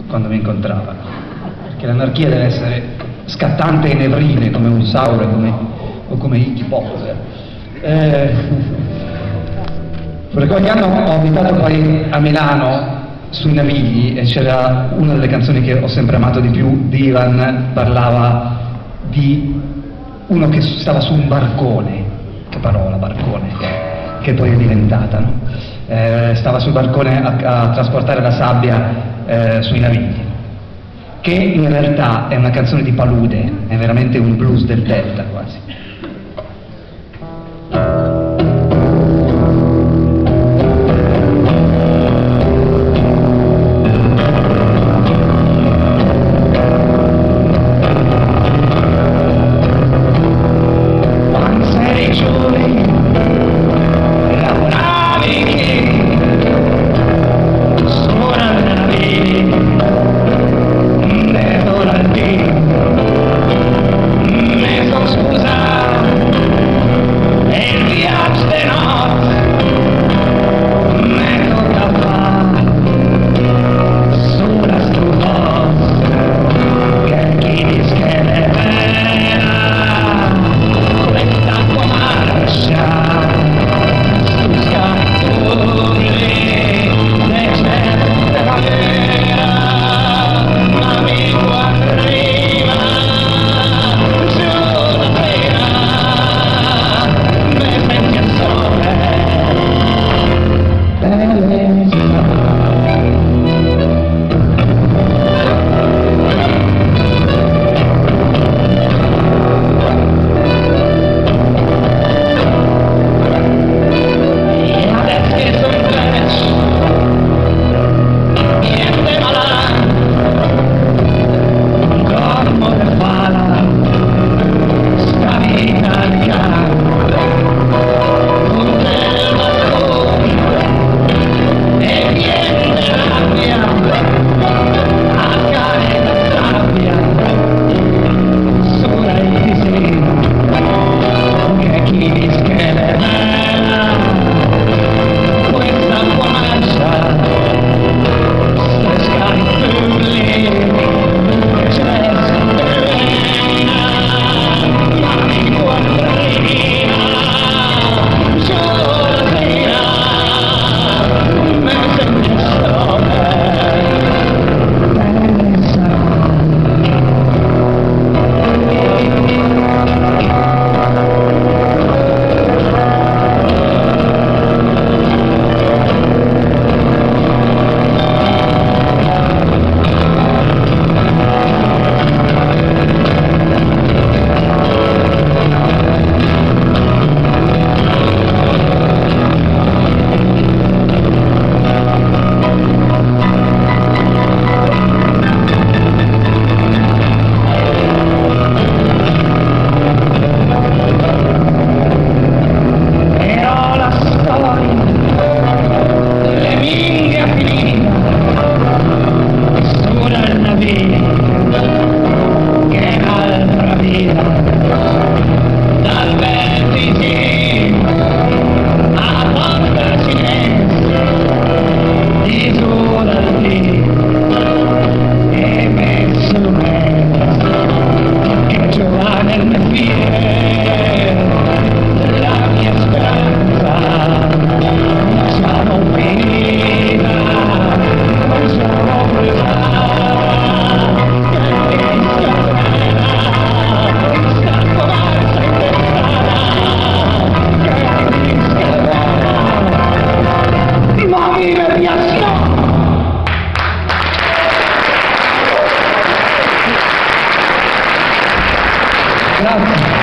quando mi incontravano, perché l'anarchia deve essere scattante e nevrile come un Sauro o come Iggy Pop. Per qualche anno ho abitato poi a Milano sui Navigli e c'era una delle canzoni che ho sempre amato di più di Ivan, parlava di uno che stava su un barcone, che parola barcone, che poi è diventata, no? Stava sul barcone a trasportare la sabbia sui Navigli, che in realtà è una canzone di palude, è veramente un blues del delta quasi. Grazie.